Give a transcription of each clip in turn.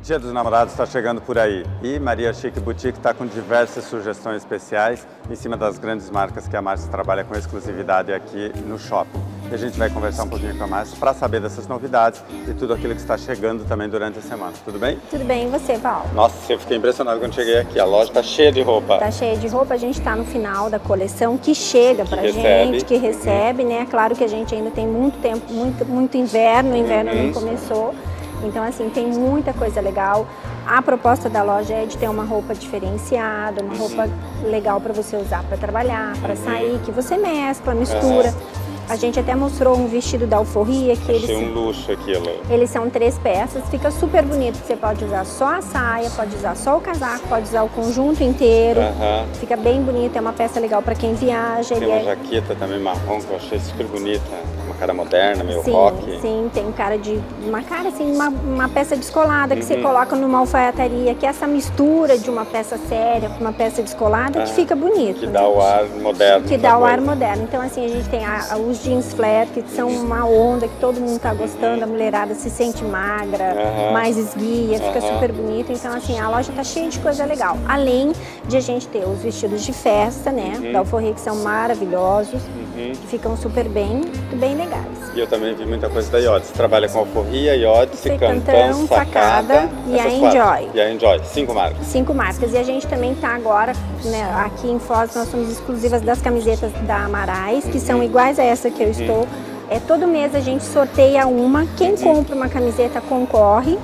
Dia dos Namorados está chegando por aí e Maria Chic Boutique está com diversas sugestões especiais em cima das grandes marcas que a Márcia trabalha com exclusividade aqui no shopping. E a gente vai conversar um pouquinho com a Márcia para saber dessas novidades e tudo aquilo que está chegando também durante a semana. Tudo bem? Tudo bem, e você, Paulo? Nossa, eu fiquei impressionado quando cheguei aqui. A loja está cheia de roupa. Está cheia de roupa, a gente está no final da coleção que chega pra gente, que recebe, né? Claro que a gente ainda tem muito tempo, muito inverno, o inverno não começou. Então, assim, tem muita coisa legal. A proposta da loja é de ter uma roupa diferenciada, uma roupa legal para você usar para trabalhar, para sair, que você mescla, mistura. A gente até mostrou um vestido da Alforria que Achei um luxo aquilo. Eles são 3 peças, fica super bonito. Você pode usar só a saia, pode usar só o casaco, pode usar o conjunto inteiro. Fica bem bonito, é uma peça legal para quem viaja. Tem uma jaqueta também marrom que eu achei super bonita, uma cara moderna, meio rock. Sim, tem cara assim, uma peça descolada que você coloca numa alfaiataria, que é essa mistura de uma peça séria com uma peça descolada que fica bonito. Que dá o ar moderno. Que dá o ar moderno. Então, assim, a gente tem os jeans flare, que são uma onda que todo mundo tá gostando, a mulherada se sente magra, mais esguia, fica super bonito. Então, assim, a loja tá cheia de coisa legal. Além de a gente ter os vestidos de festa, né, da Alforria, que são maravilhosos, que ficam super bem legais. E eu também vi muita coisa da Iodice. Trabalha com Alforria, Iodice, Cantão, Sacada e a Enjoy. E a Enjoy, 5 marcas. 5 marcas. E a gente também tá agora, né, aqui em Foz, nós somos exclusivas das camisetas da Amarais, que são iguais a essa que eu estou. Todo mês a gente sorteia uma. Quem compra uma camiseta concorre.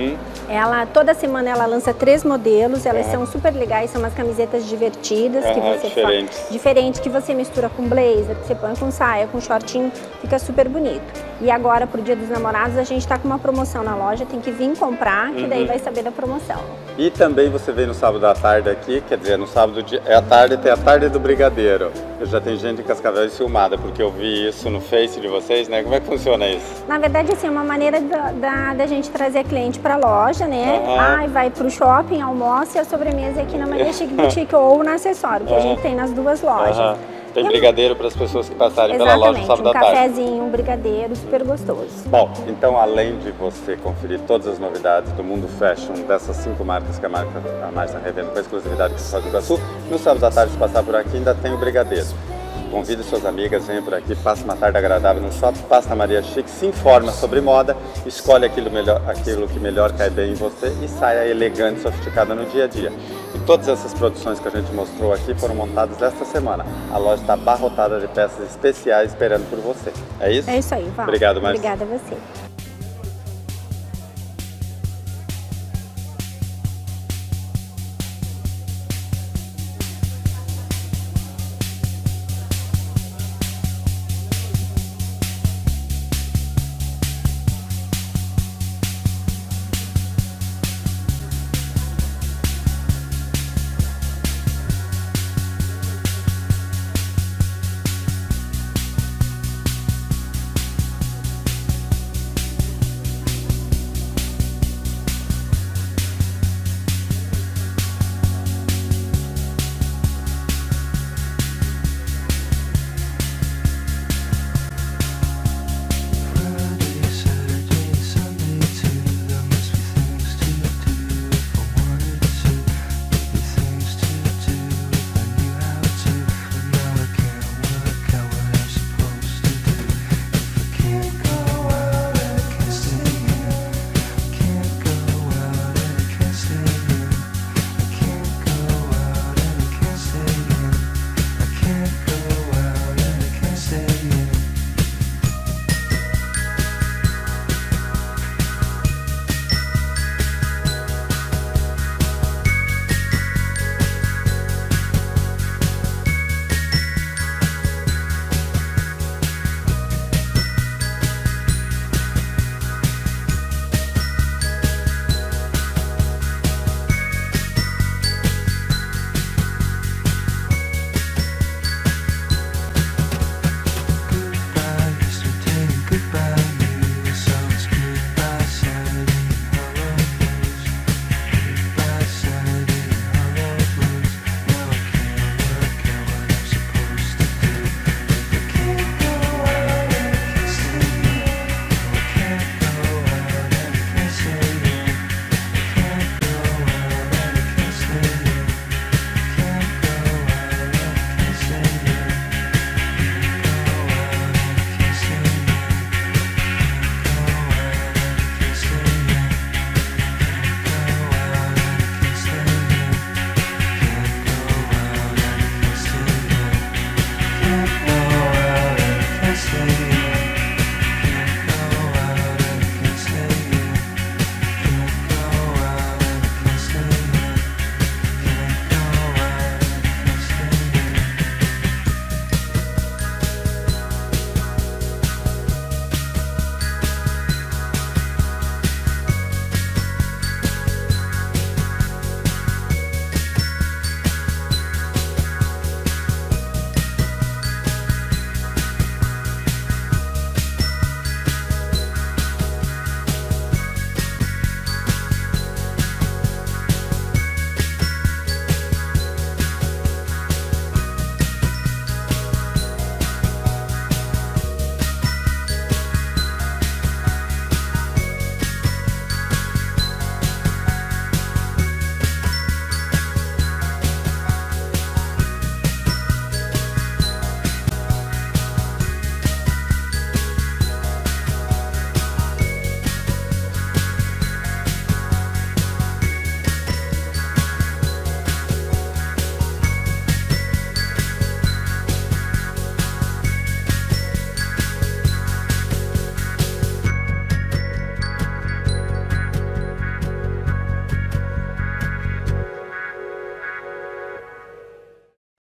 Toda semana ela lança 3 modelos, elas são super legais, são umas camisetas divertidas, que você diferentes, que você mistura com blazer, que você põe com saia, com shortinho, fica super bonito. E agora, pro Dia dos Namorados, a gente tá com uma promoção na loja, tem que vir comprar, que daí vai saber da promoção. E também você vem no sábado à tarde aqui, quer dizer, no sábado é a tarde, tem a tarde do Brigadeiro. Já tem gente em Cascavel filmada, porque eu vi isso no Face de vocês, né? Como é que funciona isso? Na verdade, assim, é uma maneira da gente trazer a cliente pra loja, né? Vai pro shopping, almoça e a sobremesa é aqui na Maria Chic Boutique ou no acessório, que a gente tem nas 2 lojas. Tem brigadeiro para as pessoas que passarem pela loja no sábado à tarde. Um cafezinho, um brigadeiro, super gostoso. Bom, então além de você conferir todas as novidades do mundo fashion dessas 5 marcas que a Márcia está revendo com a exclusividade que você faz do Iguaçu, no sábado à tarde, se passar por aqui, ainda tem o brigadeiro. Convide suas amigas, venha por aqui, passe uma tarde agradável no shopping, passe na Maria Chic, se informa sobre moda, escolhe aquilo que melhor cai bem em você e saia elegante, sofisticada no dia a dia. E todas essas produções que a gente mostrou aqui foram montadas esta semana. A loja está abarrotada de peças especiais esperando por você. É isso? É isso aí, Val. Obrigado, Márcia. Obrigada a você.